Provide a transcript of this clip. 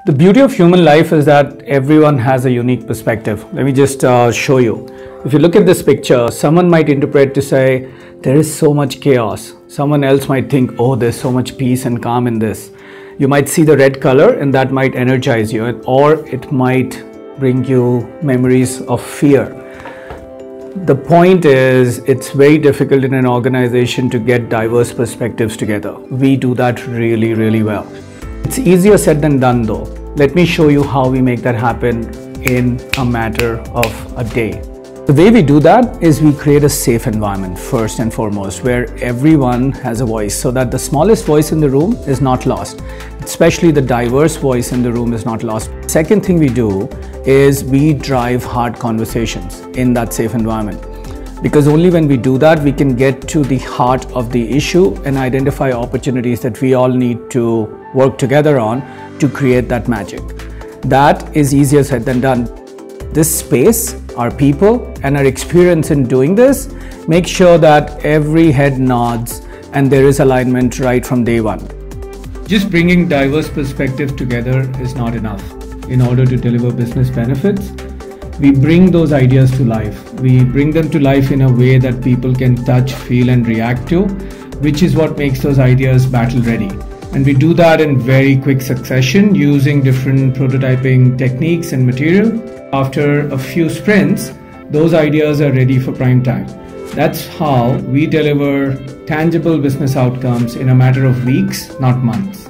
The beauty of human life is that everyone has a unique perspective. Let me just show you. If you look at this picture, someone might interpret to say, there is so much chaos. Someone else might think, oh, there's so much peace and calm in this. You might see the red color and that might energize you, or it might bring you memories of fear. The point is, it's very difficult in an organization to get diverse perspectives together. We do that really, really well. It's easier said than done though. Let me show you how we make that happen in a matter of a day. The way we do that is we create a safe environment first and foremost, where everyone has a voice, so that the smallest voice in the room is not lost. Especially the diverse voice in the room is not lost. Second thing we do is we drive hard conversations in that safe environment. Because only when we do that, we can get to the heart of the issue and identify opportunities that we all need to work together on to create that magic. That is easier said than done. This space, our people, and our experience in doing this make sure that every head nods and there is alignment right from day one. Just bringing diverse perspectives together is not enough. In order to deliver business benefits, we bring those ideas to life. We bring them to life in a way that people can touch, feel, and react to, which is what makes those ideas battle ready. And we do that in very quick succession using different prototyping techniques and material. After a few sprints, those ideas are ready for prime time. That's how we deliver tangible business outcomes in a matter of weeks, not months.